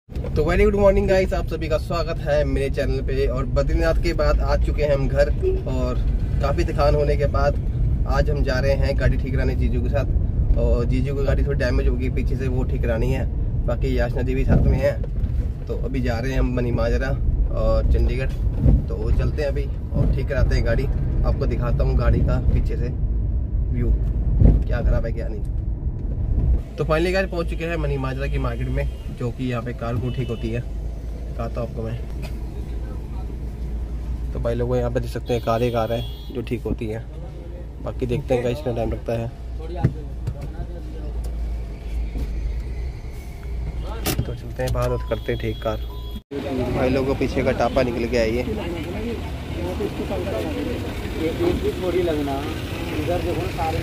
तो very good morning guys, आप सभी का स्वागत है मेरे चैनल पे। और बद्रीनाथ के बाद आ चुके हैं हम घर, और काफ़ी थकान होने के बाद आज हम जा रहे हैं गाड़ी ठीक कराने जीजू के साथ। और जीजू की गाड़ी थोड़ी डैमेज होगी पीछे से, वो ठीक करानी है। बाकी याचना जी भी साथ में है। तो अभी जा रहे हैं हम मनी माजरा और चंडीगढ़। तो चलते हैं अभी और ठीक कराते हैं गाड़ी। आपको दिखाता हूँ गाड़ी का पीछे से व्यू, क्या खराब है क्या नहीं। तो फाइनली गाइस पहुंच चुके हैं मनी माजरा की मार्केट में, जो कि यहाँ पे कार को ठीक होती है। कहता हूँ आपको मैं। तो भाई लोग यहाँ पे देख सकते हैं कार ही कार है जो ठीक होती है। बाकी देखते हैं गाइस कितना टाइम लगता है। तो चलते हैं बाहर और करते हैं ठीक कार। भाई लोगों को पीछे का टापा निकल गया है ये। थोड़ी लगना इधर देखो सारे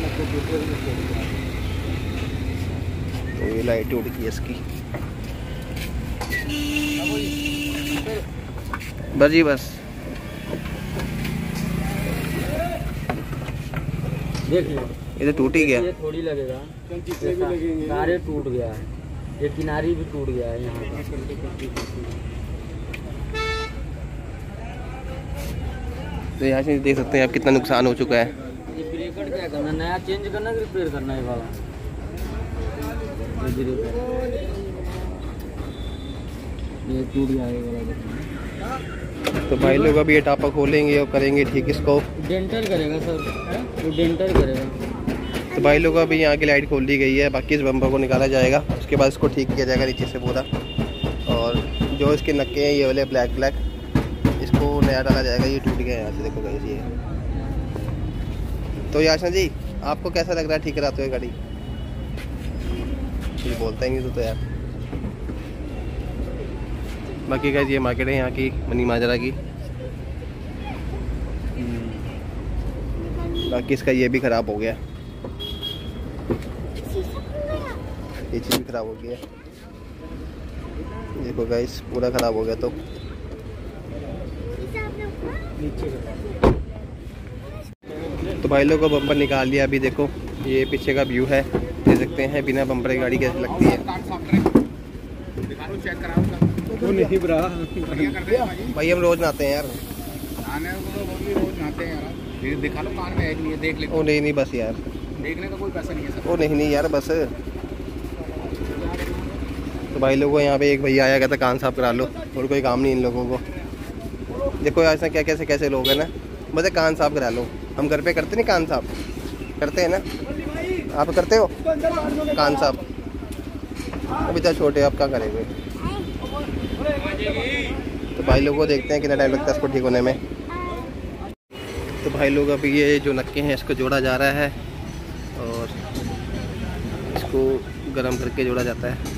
तो ये लाइट उड़ गई इसकी। बस जी बस देख लो, ये तो टूट ही गया। ये थोड़ी लगेगा, सारे टूट गया है। ये किनारी भी टूट गया है यहाँ का। तो यहाँ से देख सकते हैं आप कितना नुकसान हो चुका है। ये ब्रेकर क्या करना, नया चेंज करना कि रिपेयर करना है वाला? ये टूट गया है वाला। तो भाई लोग अभी ये टापा खोलेंगे और करेंगे ठीक इसको। डेंटर करेगा सर, वो डेंटर करेगा। तो भाई लोग अभी यहाँ की लाइट खोल दी गई है। बाकी इस बम्पर को निकाला जाएगा, उसके बाद इसको ठीक किया जाएगा नीचे से पूरा। और जो इसके नक्के हैं ये वाले ब्लैक ब्लैक, इसको नया डाला जाएगा। ये टूट गया यहाँ से, देखो गाइस ये। तो याचना जी आपको कैसा लग रहा है ठीक कराते हुए गाड़ी? कुछ बोलता ही नहीं तो यार। बाकी गाइस ये मार्केट है यहाँ की मनी माजरा की। बाकी इसका ये भी ख़राब हो गया, ये चीज़ भी ख़राब हो गया। देखो गाइस पूरा ख़राब हो गया। तो भाई लोगों को बम्पर निकाल लिया। अभी देखो ये पीछे का व्यू है, देख सकते हैं बिना बम्पर की गाड़ी कैसे लगती है। वो नहीं ब्रा भाई हम रोज नहाते हैं यार। रोज नहाते हैं यार। दिखा लो कार में है कि नहीं, देख ले। ओ नहीं बस यार, देखने का कोई पैसा नहीं है सर। ओ नहीं यार बस। तो भाई लोगों को यहाँ पे एक भैया आया, कहता कान साफ करा लो, और कोई काम नहीं इन लोगों को। देखो ऐसा क्या कैसे लोग हैं ना, बस कान साफ करा लो। हम घर पे करते नहीं कान साफ, करते हैं ना? आप करते हो कान साफ? अभी तो छोटे, आप क्या करेंगे? तो भाई लोगों को देखते हैं कितना टाइम लगता है इसको ठीक होने में। तो भाई लोग अभी ये जो नक्के हैं इसको जोड़ा जा रहा है, और इसको गर्म करके जोड़ा जाता है।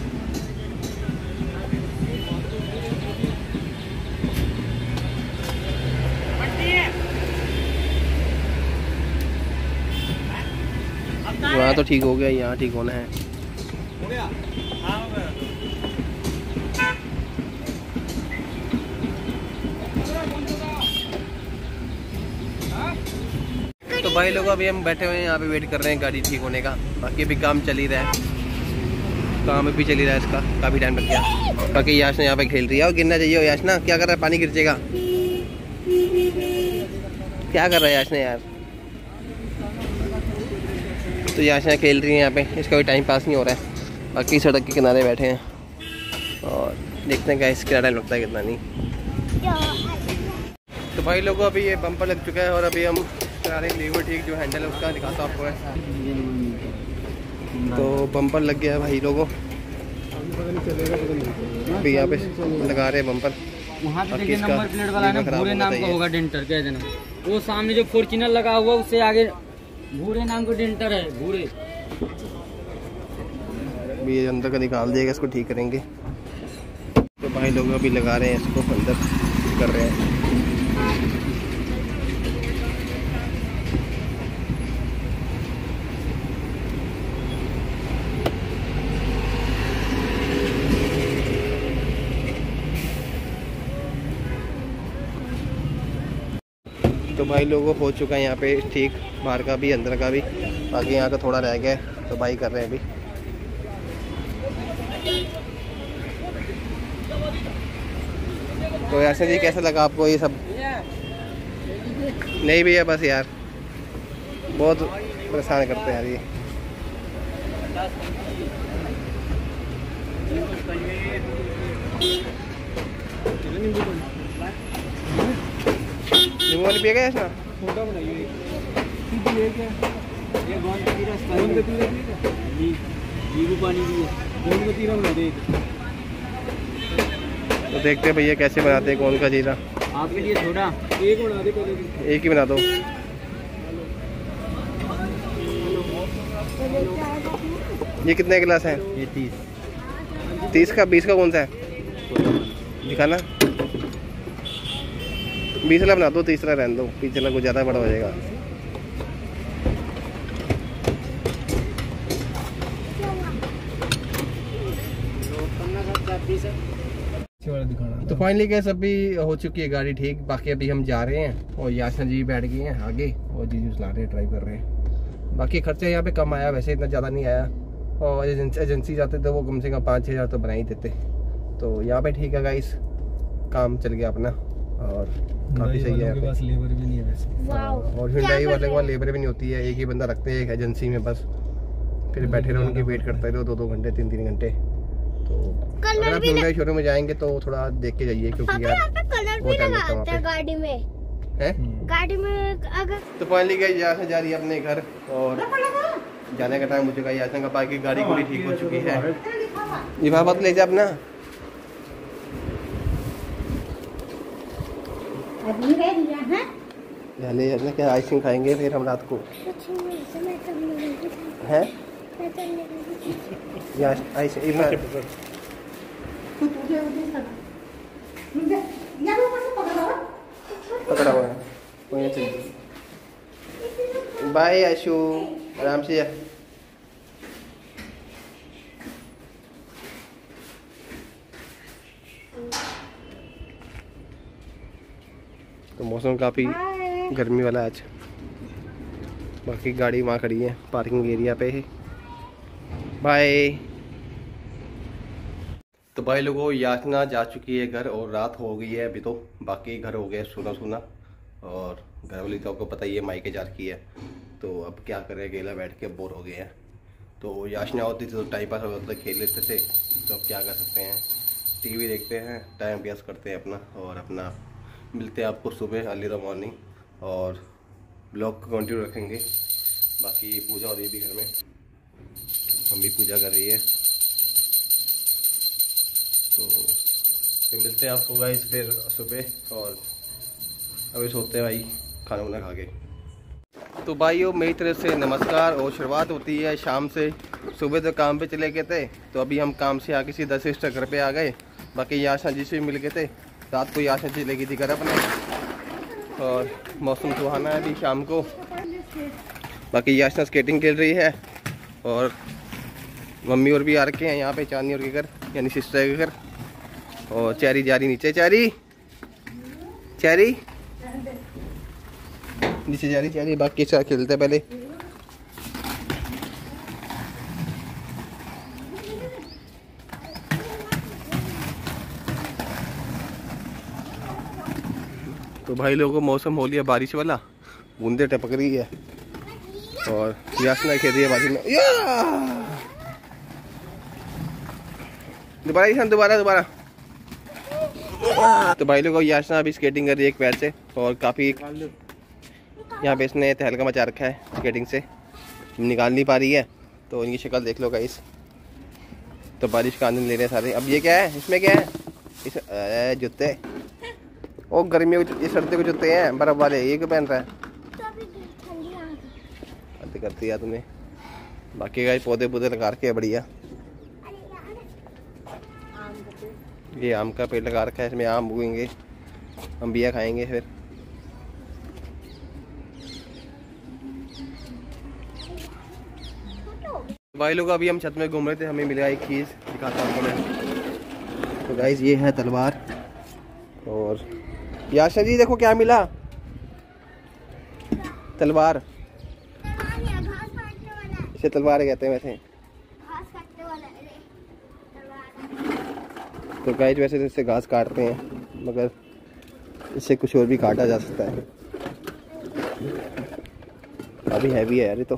वहाँ तो ठीक हो गया, यहाँ ठीक होना है। तो भाई लोग अभी हम बैठे हुए हैं यहाँ पे, वेट कर रहे हैं गाड़ी ठीक होने का। बाकी अभी काम चल ही रहा है, काम भी चल ही रहा है इसका, काफ़ी टाइम लग गया। बाकी याचना यहाँ पे खेल रही है। और गिरना चाहिए। हो याचना क्या कर रहा है? पानी गिर जाएगा। क्या कर रहा है याचना यार? तो याचना खेल रही है यहाँ पे, इसका भी टाइम पास नहीं हो रहा है। बाकी सड़क के किनारे बैठे हैं और देखते हैं गाइस कितना टाइम लगता है कितना नहीं। तो भाई लोगों अभी ये बम्पर लग चुका है, और अभी हम करा रहे हैं लीवर ठीक, जो हैंडल है उसका दिखाता हूँ आपको है। तो बम्पर लग गया है भाई लोगों, अभी यहाँ पे लगा रहे हैं बम्पर। वहाँ पे देखिए नंबर प्लेट वाला है ना, भूरे नाम का होगा डेंटर, कह देना। वो सामने जो फॉर्च्यूनर लगा हुआ उससे आगे भूरे नाम का डेंटर है, भूरे। अभी ये अंदर का निकाल देगा, इसको ठीक करेंगे। तो भाई लोग अभी लगा रहे हैं इसको, अंदर कर रहे हैं। तो भाई लोगों हो चुका है यहाँ पे ठीक, बाहर का भी अंदर का भी, बाकी यहाँ का थोड़ा रह गया है तो भाई कर रहे हैं अभी। तो यासन जी कैसा लगा आपको ये सब? नहीं भैया बस यार बहुत परेशान करते हैं यार ये। नींबू वाली पिएगा ऐसा? छोटा बनाइए ये गोंद का जीरा नींबू पानी भी है, गोंद का जीरा बना दे। तो देखते हैं भैया कैसे बनाते हैं गोंद का जीरा। आपके लिए थोड़ा एक बना दे पहले, एक ही बना दो। ये कितने गिलास है? ये 30 का। 20 का कौन सा है दिखाना? 20 वाला बना दो, 30 वाला रहने दो, पिछला कुछ ज़्यादा बड़ा हो जाएगा। तो फाइनली गैस अभी हो चुकी है गाड़ी ठीक, बाकी अभी हम जा रहे हैं और यासन जी बैठ गए हैं आगे और जीजू चला रहे हैं, ड्राइव कर रहे हैं। बाकी खर्चा यहाँ पे कम आया, वैसे इतना ज़्यादा नहीं आया, और एजेंसी जाते तो वो कम से कम 5-6 हज़ार तो बना ही देते। तो यहाँ पे ठीक है गाइस, काम चल गया अपना और काफ़ी सही है। लेबर भी नहीं है वैसे, और हिंडाई वाले के पास लेबर भी नहीं होती है, एक ही बंदा रखते हैं एक एजेंसी में बस, फिर बैठे रहो उनकी वेट करते रहो 2-2 घंटे 3-3 घंटे। तो अगर आप हिंडाई शोरूम में जाएंगे तो थोड़ा देख के जाइए, क्योंकि यार कलर भी लगाते हैं गाड़ी में है। गाड़ी में अगर तो फाइनली गई यहाँ से जा रही है अपने घर और जाने का टाइम हो चुका है। यहाँ का बाकी गाड़ी पूरी ठीक हो चुकी है। लिफाफा ले जा अपना। ले क्या आइसक्रीम खाएंगे फिर हम रात को है पकड़ा हुआ है। बाय आशु, आराम से जा। तो मौसम काफ़ी गर्मी वाला आज। बाकी गाड़ी वहाँ खड़ी है पार्किंग एरिया पे है। बाय। तो भाई लोगों याचना जा चुकी है घर और रात हो गई है अभी, तो बाकी घर हो गया सुना सुना, और घर वाली तो आपको पता ही है मायके जा रखी है। तो अब क्या करें, अकेला बैठ के बोर हो गए हैं। तो याचना होती थी तो टाइम पास होता था, खेल लेते थे। तो अब क्या कर सकते हैं, टीवी देखते हैं, टाइम पास करते हैं अपना, और अपना मिलते हैं आपको सुबह अर्ली द मॉर्निंग, और ब्लॉग को कंटिन्यू रखेंगे। बाकी पूजा हो रही है भी घर में, हम भी पूजा कर रही है। तो फिर मिलते हैं आपको गाइस फिर सुबह, और अभी सोते हैं भाई खाना वाना खा के। तो भाइयों मेरी तरफ से नमस्कार, और शुरुआत होती है शाम से। सुबह तो काम पे चले गए थे, तो अभी हम काम से आके सीधा सिस्टर घर पे आ गए। बाकी याशना जी से भी मिल गए थे, रात को याशना जी लेगी थी घर अपने, और मौसम सुहाना है अभी शाम को। बाकी याशना स्केटिंग खेल रही है, और मम्मी और भी आ रखे हैं यहाँ पे चांदनी और के घर, यानी सिस्टर के घर। और चैरी जा रही नीचे, चैरी चैरी नीचे जा रही चैरी, बाकी साथ खेलते पहले। तो भाई लोगों मौसम हो लिया बारिश वाला, बूंदे टपक रही है, और याचना खेल रही है बारिश में। दोबारा तो भाई लोगों याचना अभी स्केटिंग कर रही है एक पैर से, और काफ़ी यहाँ पे इसने तहलका मचा रखा है स्केटिंग से, निकाल नहीं पा रही है। तो इनकी शक्ल देख लो गाइस। तो बारिश का आनंद ले रहे हैं सारे। अब ये क्या है, इसमें क्या है, इस जूते, ओ गर्मियों के सर्दी के जूते हैं बर्फ वाले, ये क्यों पहन रहा है? करती है तुम्हें। बाकी गाइस पौधे पौधे लगा रखे है बढ़िया। ये आम का पेड़ लगा रखा है, इसमें आम उगेंगे, हम बिया खाएंगे फिर। भाई लोग अभी हम छत में घूम रहे थे, हमें मिला एक चीज़, दिखाता हूँ मैं। तो गाइस ये है तलवार, और याशना जी देखो क्या मिला, तलवार। इसे तलवार कहते हैं वैसे। तो गाइस वैसे तो इससे घास काटते हैं, मगर इससे कुछ और भी काटा जा सकता है। अभी हैवी है यार ये तो।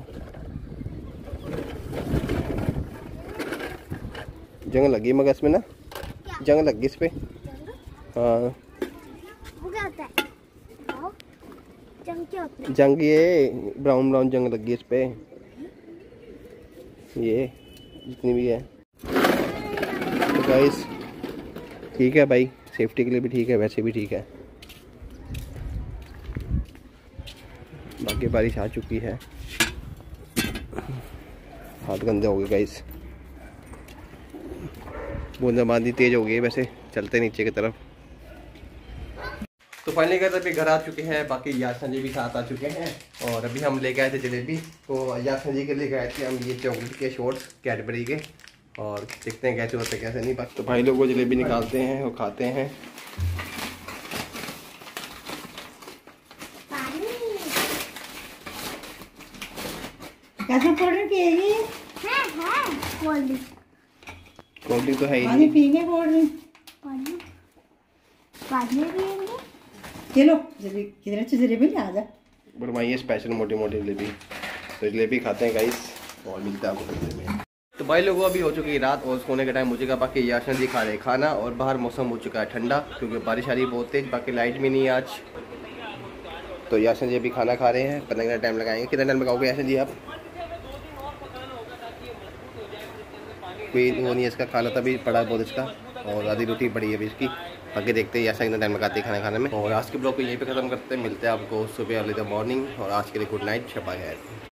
जंग लगी मगर इसमें ना, जंग लगी इस पे। हाँ वो क्या होता है? जंग क्या होता है? जंग ये ब्राउन ब्राउन जंग लगी इस पे, ये जितनी भी है। तो गाइस ठीक है भाई, सेफ्टी के लिए भी ठीक है, वैसे भी ठीक है। बाकी बारिश आ चुकी है, हाथ गंदे हो गए गाइस। बूंदाबांदी तेज हो गई है, वैसे चलते नीचे की तरफ। तो फाइनली कहते अभी घर आ चुके हैं, बाकी यासन जी भी साथ आ चुके हैं। और अभी हम लेके आए थे जलेबी, तो यासन जी के लिए गए थे हम ये चॉकलेट के शॉर्ट्स कैडबरी के, और देखते हैं कैसे होते कैसे नहीं। बाकी तो भाई लोग वो जलेबी निकालते हैं और खाते हैं। कैसा पाउडर पिएगी? Cold drink. कोल्ड ड्रिंक तो है ही पानी नहीं। पिएंगे कोल्ड ड्रिंक? पानी बाद में पिएंगे। चलो जलेबी किधर अच्छी जलेबी ले आ जा। बनवाइए स्पेशल मोटी मोटी जलेबी। तो जलेबी खाते हैं गाइस और मिलता है आपको फिर में। तो भाई लोगों अभी हो चुकी है रात और सोने का टाइम हो चुका। बाकी यासन जी खा रहे खाना और बाहर मौसम हो चुका है ठंडा, क्योंकि बारिश आ रही है बहुत तेज। बाकी लाइट भी नहीं है आज, तो यासन जी अभी खाना खा रहे हैं। पता कितना टाइम लगाएंगे, कितना टाइम लगाओगे यासन जी आप? कोई वो नहीं है इसका, खाना तभी पड़ा है बहुत इसका, और आधी रोटी पड़ी है अभी इसकी। बाकी देखते हैं ऐसा कितना टाइम लगाते हैं खाना खाने में। और आज के ब्लॉग को यहीं पे ख़त्म करते हैं, मिलते हैं आपको सुबह अर्ली द मॉर्निंग। और आज के लिए गुड नाइट, शब खैर।